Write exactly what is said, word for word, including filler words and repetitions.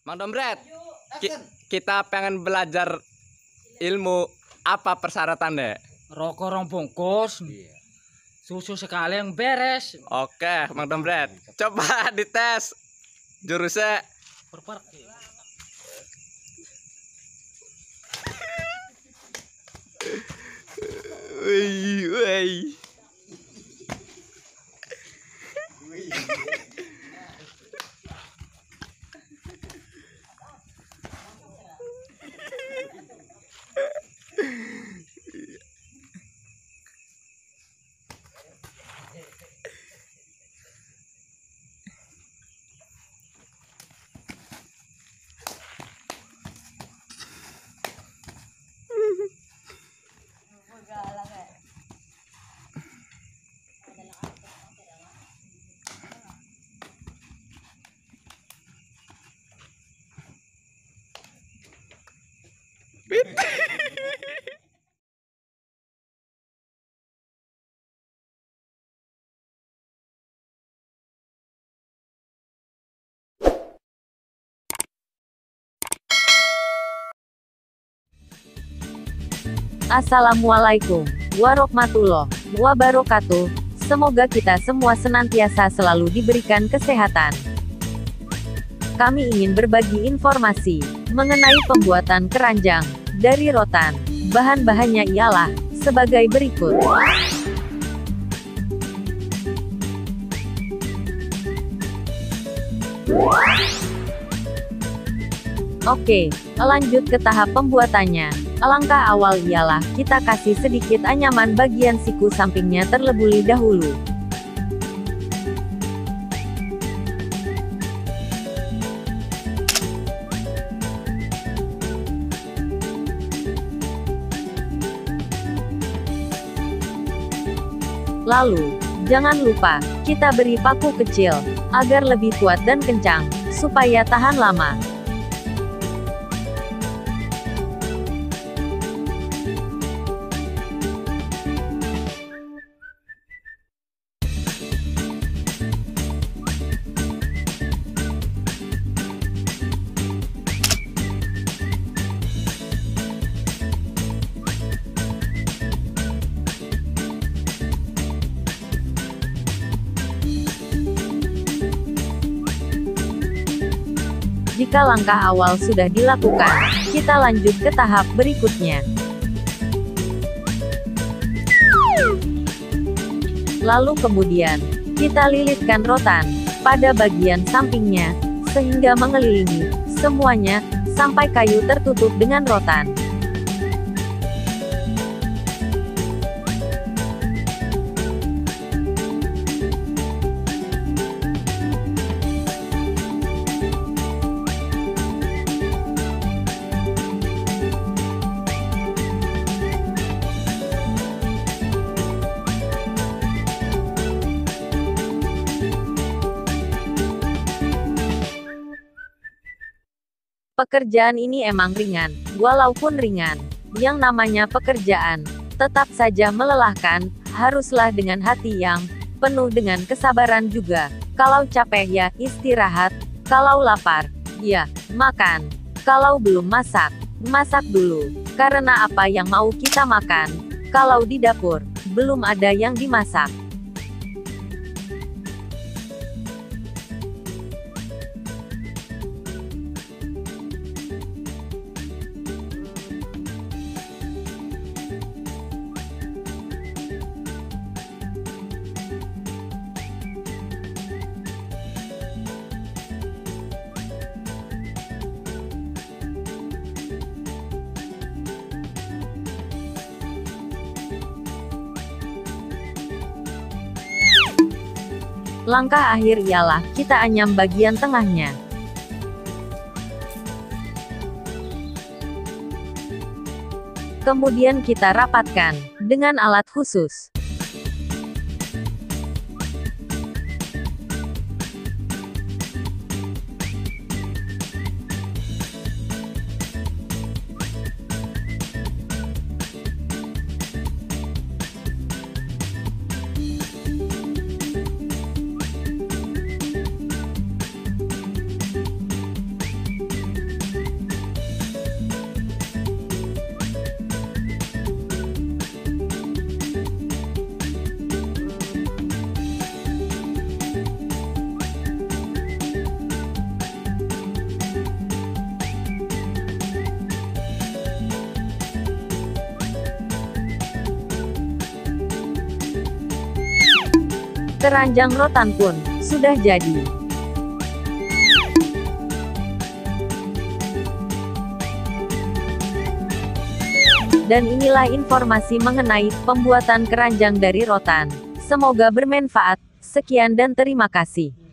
Mang Dompret, ki kita pengen belajar ilmu, apa persyaratannya? Rokok rong bungkus, susu sekali yang beres. Oke, Mang Dompret, coba dites jurusnya. Perper. Wih, wih. Assalamualaikum warahmatullahi wabarakatuh. Semoga kita semua senantiasa selalu diberikan kesehatan. Kami ingin berbagi informasi mengenai pembuatan keranjang dari rotan. Bahan-bahannya ialah sebagai berikut. Oke, lanjut ke tahap pembuatannya. Langkah awal ialah kita kasih sedikit anyaman bagian siku sampingnya terlebih dahulu. Lalu, jangan lupa, kita beri paku kecil, agar lebih kuat dan kencang, supaya tahan lama. Jika langkah awal sudah dilakukan, kita lanjut ke tahap berikutnya. Lalu kemudian, kita lilitkan rotan pada bagian sampingnya, sehingga mengelilingi semuanya, sampai kayu tertutup dengan rotan. Pekerjaan ini emang ringan, walaupun ringan. Yang namanya pekerjaan, tetap saja melelahkan, haruslah dengan hati yang penuh dengan kesabaran juga. Kalau capek ya, istirahat. Kalau lapar, ya, makan. Kalau belum masak, masak dulu. Karena apa yang mau kita makan, kalau di dapur, belum ada yang dimasak. Langkah akhir ialah, kita anyam bagian tengahnya. Kemudian kita rapatkan, dengan alat khusus. Keranjang rotan pun sudah jadi. Dan inilah informasi mengenai pembuatan keranjang dari rotan. Semoga bermanfaat. Sekian dan terima kasih.